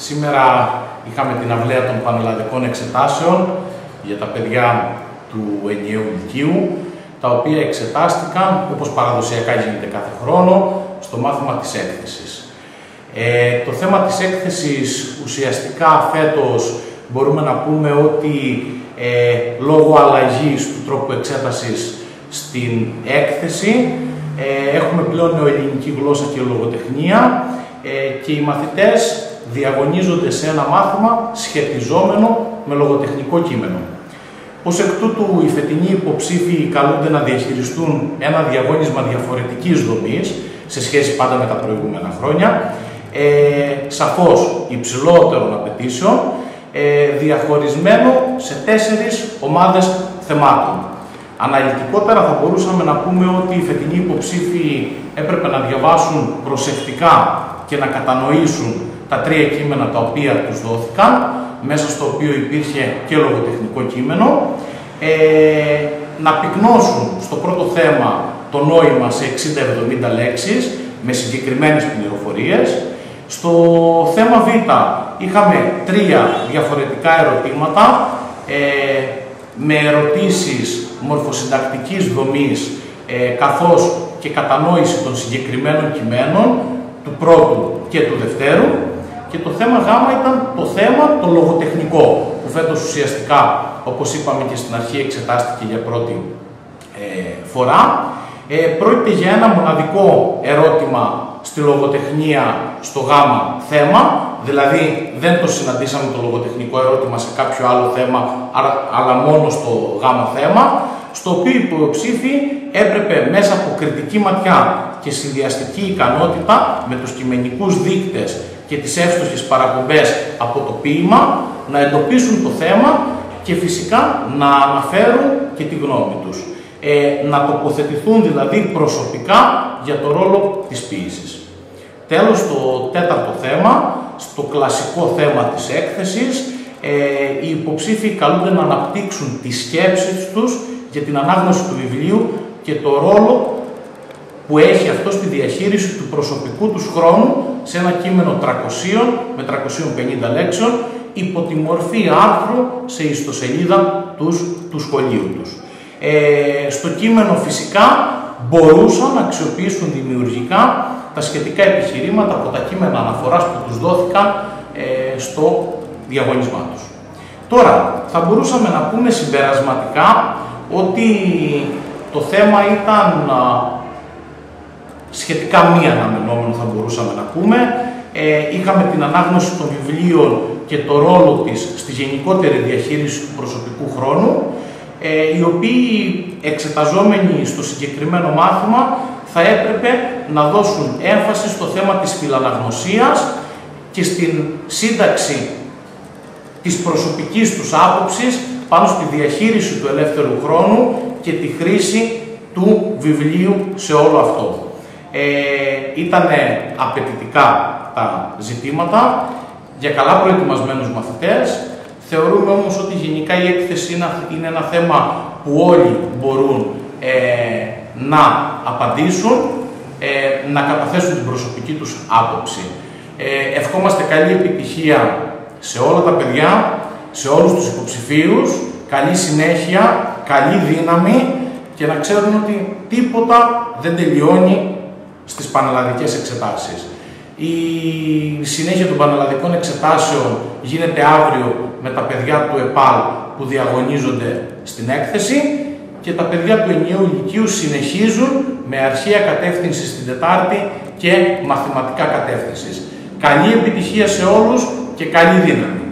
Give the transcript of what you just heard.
Σήμερα είχαμε την αυλαία των πανελλαδικών εξετάσεων για τα παιδιά του ενιαίου λυκείου, τα οποία εξετάστηκαν, όπως παραδοσιακά γίνεται κάθε χρόνο, στο μάθημα της έκθεσης. Το θέμα της έκθεσης ουσιαστικά φέτος μπορούμε να πούμε ότι λόγω αλλαγής του τρόπου εξέτασης στην έκθεση έχουμε πλέον νεοελληνική γλώσσα και λογοτεχνία και οι μαθητές διαγωνίζονται σε ένα μάθημα σχετιζόμενο με λογοτεχνικό κείμενο. Ως εκ τούτου, οι φετινοί υποψήφοι καλούνται να διαχειριστούν ένα διαγώνισμα διαφορετικής δομής σε σχέση πάντα με τα προηγούμενα χρόνια, σαφώς υψηλότερων απαιτήσεων, διαχωρισμένο σε 4 ομάδες θεμάτων. Αναλυτικότερα θα μπορούσαμε να πούμε ότι οι φετινοί υποψήφοι έπρεπε να διαβάσουν προσεκτικά και να κατανοήσουν τα 3 κείμενα τα οποία τους δόθηκαν, μέσα στο οποίο υπήρχε και λογοτεχνικό κείμενο, να πυκνώσουν στο πρώτο θέμα το νόημα σε 60-70 λέξεις, με συγκεκριμένες πληροφορίες. Στο θέμα Β είχαμε 3 διαφορετικά ερωτήματα, με ερωτήσεις μορφοσυντακτικής δομής, καθώς και κατανόηση των συγκεκριμένων κειμένων, του πρώτου και του δευτέρου. Και το θέμα Γ ήταν το θέμα το λογοτεχνικό, που φέτος ουσιαστικά, όπως είπαμε και στην αρχή, εξετάστηκε για πρώτη φορά. Πρόκειται για ένα μοναδικό ερώτημα στη λογοτεχνία στο Γ θέμα, δηλαδή δεν το συναντήσαμε το λογοτεχνικό ερώτημα σε κάποιο άλλο θέμα, αλλά μόνο στο Γ θέμα, στο οποίο οι υποψήφοι έπρεπε μέσα από κριτική ματιά και συνδυαστική ικανότητα με τους κειμενικούς δείκτες και τις εύστοχες παραπομπές από το ποίημα να εντοπίσουν το θέμα και φυσικά να αναφέρουν και τη γνώμη τους. Να τοποθετηθούν δηλαδή προσωπικά για το ρόλο της ποίησης. Τέλος, το 4ο θέμα, στο κλασικό θέμα της έκθεσης, οι υποψήφοι καλούνται να αναπτύξουν τις σκέψεις τους για την ανάγνωση του βιβλίου και το ρόλο που έχει αυτό στη διαχείριση του προσωπικού τους χρόνου σε ένα κείμενο 300 με 350 λέξεων υπό τη μορφή άρθρου σε ιστοσελίδα του σχολείου τους. Στο κείμενο φυσικά μπορούσαν να αξιοποιήσουν δημιουργικά τα σχετικά επιχειρήματα από τα κείμενα αναφοράς που τους δόθηκαν στο διαγωνισμά τους. Τώρα, θα μπορούσαμε να πούμε συμπερασματικά ότι το θέμα ήταν σχετικά μη αναμενόμενο, θα μπορούσαμε να πούμε. Είχαμε την ανάγνωση των βιβλίων και το ρόλο της στη γενικότερη διαχείριση του προσωπικού χρόνου, οι οποίοι εξεταζόμενοι στο συγκεκριμένο μάθημα θα έπρεπε να δώσουν έμφαση στο θέμα της φιλαναγνωσίας και στην σύνταξη της προσωπικής τους άποψης πάνω στη διαχείριση του ελεύθερου χρόνου και τη χρήση του βιβλίου σε όλο αυτό. Ήτανε απαιτητικά τα ζητήματα για καλά προετοιμασμένους μαθητές. Θεωρούμε όμως ότι γενικά η έκθεση είναι ένα θέμα που όλοι μπορούν να απαντήσουν, να καταθέσουν την προσωπική τους άποψη. Ευχόμαστε καλή επιτυχία σε όλα τα παιδιά, σε όλους τους υποψηφίους, καλή συνέχεια, καλή δύναμη και να ξέρουν ότι τίποτα δεν τελειώνει στις πανελλαδικές εξετάσεις. Η συνέχεια των πανελλαδικών εξετάσεων γίνεται αύριο με τα παιδιά του ΕΠΑΛ που διαγωνίζονται στην έκθεση και τα παιδιά του ενιαίου λυκείου συνεχίζουν με αρχαία κατεύθυνση στην Τετάρτη και μαθηματικά κατεύθυνση. Καλή επιτυχία σε όλους και καλή δύναμη.